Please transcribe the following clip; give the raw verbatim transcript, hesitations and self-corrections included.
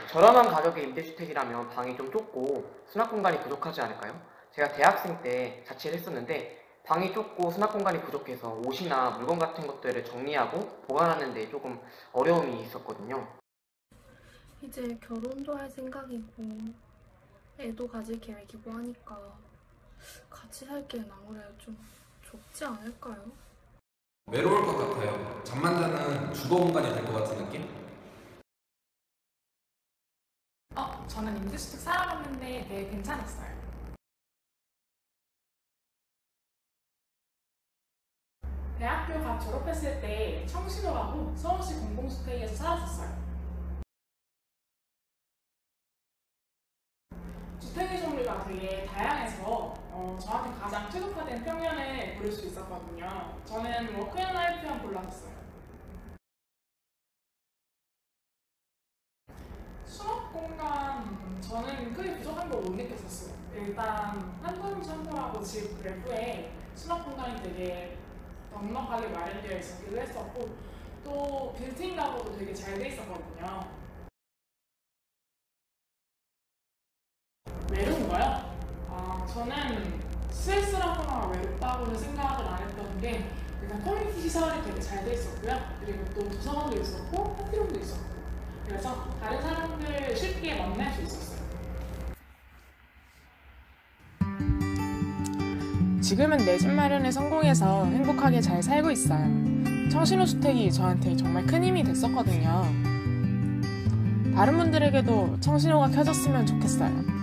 저렴한 가격의 임대주택이라면 방이 좀 좁고 수납 공간이 부족하지 않을까요? 제가 대학생 때 자취를 했었는데 방이 좁고 수납 공간이 부족해서 옷이나 물건 같은 것들을 정리하고 보관하는 데 조금 어려움이 있었거든요. 이제 결혼도 할 생각이고 애도 가질 계획이고 하니까 같이 살기엔 아무래도 좀 좁지 않을까요? 외로울 것 같아요. 잠만 자는 주거 공간이 될 것 같은 느낌? 어, 저는 임대주택 살아봤는데 되게 괜찮았어요. 대학교 갓 졸업했을 때 청신호라고 서울시 공공주택에서 살았었어요. 주택의 종류가 되게 다양해서 어, 저한테 가장 최적화된 평면을 고를 수 있었거든요. 저는 워크앤라이프형 골랐었어요. 수납 공간, 음, 저는 크게 부족한 걸 못 느꼈었어요. 일단 한동 샴푸하고 집 외부에 수납 공간이 되게 넉넉하게 마련되어 있었기도 했었고 또 빌트인 가구도 되게 잘 돼 있었거든요. 외로운 거요? 아, 저는 스트레스라거나 외롭다고는 생각을 안 했던 게 일단 커뮤니티 시설이 되게 잘 돼 있었고요. 그리고 또 도서관도 있었고 파티룸도 있었고 그래서 다른 사람들 쉽게 만날 수 있었어요. 지금은 내 집 마련에 성공해서 행복하게 잘 살고 있어요. 청신호 주택이 저한테 정말 큰 힘이 됐었거든요. 다른 분들에게도 청신호가 켜졌으면 좋겠어요.